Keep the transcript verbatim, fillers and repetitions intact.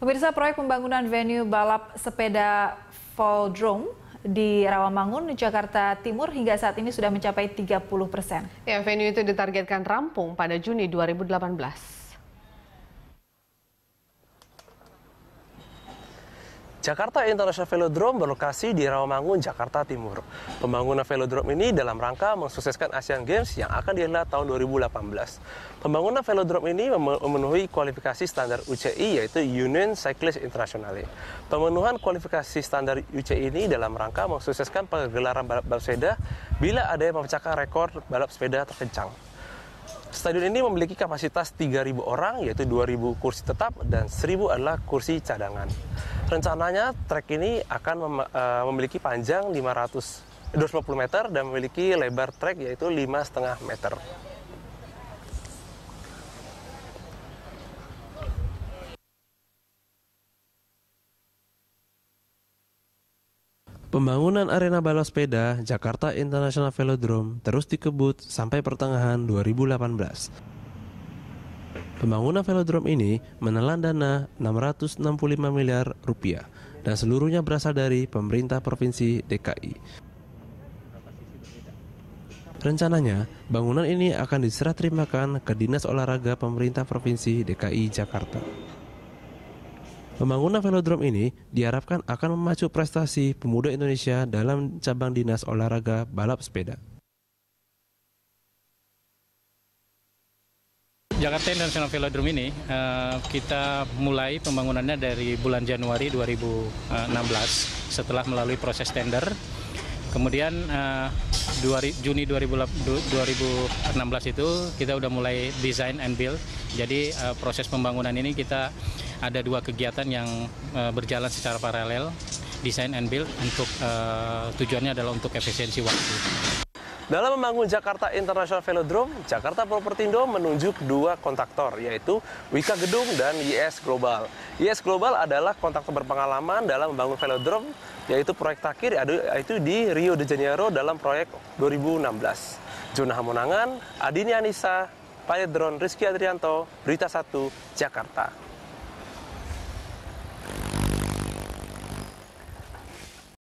Pemirsa, proyek pembangunan venue balap sepeda Velodrome di Rawamangun, Jakarta Timur hingga saat ini sudah mencapai tiga puluh persen. Ya, venue itu ditargetkan rampung pada Juni dua ribu delapan belas. Jakarta International Velodrome berlokasi di Rawamangun, Jakarta Timur. Pembangunan velodrome ini dalam rangka mensukseskan Asian Games yang akan digelar tahun dua ribu delapan belas. Pembangunan velodrome ini memenuhi kualifikasi standar U C I, yaitu Union Cyclist International. Pemenuhan kualifikasi standar U C I ini dalam rangka mensukseskan pergelaran balap, balap sepeda bila ada yang memecahkan rekor balap sepeda terkencang. Stadion ini memiliki kapasitas tiga ribu orang, yaitu dua ribu kursi tetap dan seribu adalah kursi cadangan. Rencananya trek ini akan mem uh, memiliki panjang lima ratus dua ratus lima puluh meter dan memiliki lebar trek yaitu lima koma lima meter. Pembangunan arena balap sepeda Jakarta International Velodrome terus dikebut sampai pertengahan dua ribu delapan belas. Pembangunan velodrome ini menelan dana enam ratus enam puluh lima miliar rupiah dan seluruhnya berasal dari pemerintah Provinsi D K I. Rencananya, bangunan ini akan diserah terimakan ke Dinas Olahraga Pemerintah Provinsi D K I Jakarta. Pembangunan velodrome ini diharapkan akan memacu prestasi pemuda Indonesia dalam cabang dinas olahraga balap sepeda. Jakarta International Velodrome ini uh, kita mulai pembangunannya dari bulan Januari dua ribu enam belas setelah melalui proses tender. Kemudian uh, Juni dua ribu enam belas itu kita udah mulai design and build. Jadi uh, proses pembangunan ini kita ada dua kegiatan yang uh, berjalan secara paralel, design and build, untuk uh, tujuannya adalah untuk efisiensi waktu. Dalam membangun Jakarta International Velodrome, Jakarta Propertindo menunjuk dua kontraktor, yaitu Wika Gedung dan Y S Global. Y S Global adalah kontraktor berpengalaman dalam membangun velodrome, yaitu proyek terakhir yaitu di Rio de Janeiro dalam proyek dua ribu enam belas. Juna Hamonangan, Adini Anissa, Pilot Drone Rizky Adrianto, Berita Satu, Jakarta.